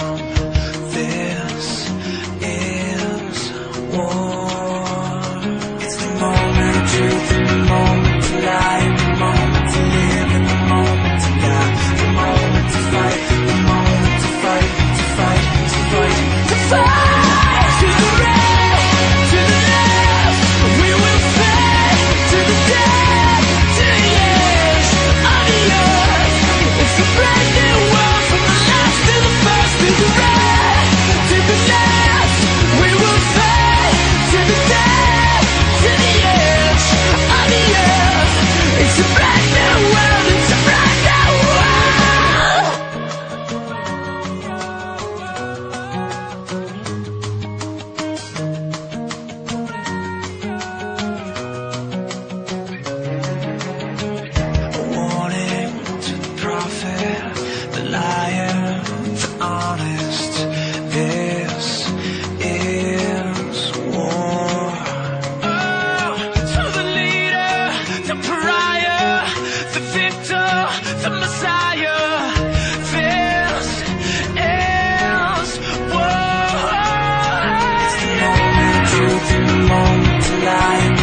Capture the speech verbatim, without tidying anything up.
This is war. It's the moment of truth and the moment to lie, the moment to live and the moment to die, the moment to fight, the moment to fight, to fight, to fight, to fight. To the right, to the left, we will fight to the death, to the edge of the earth. It's a brand new world from the last to the first. To the right, to the left, we will fight to the death, to the edge of the earth. It's a brand new world, it's a brand new world. A warning to the prophet, the liar, the honest. This is war. Oh, to the leader, the pariah, the victor, the messiah. This is war. It's the moment of truth and the moment to lie.